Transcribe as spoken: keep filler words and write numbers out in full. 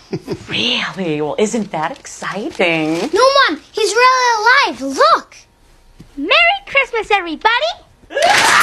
Really? Well, isn't that exciting? No, Mom, he's really alive. Look. Merry Christmas, everybody!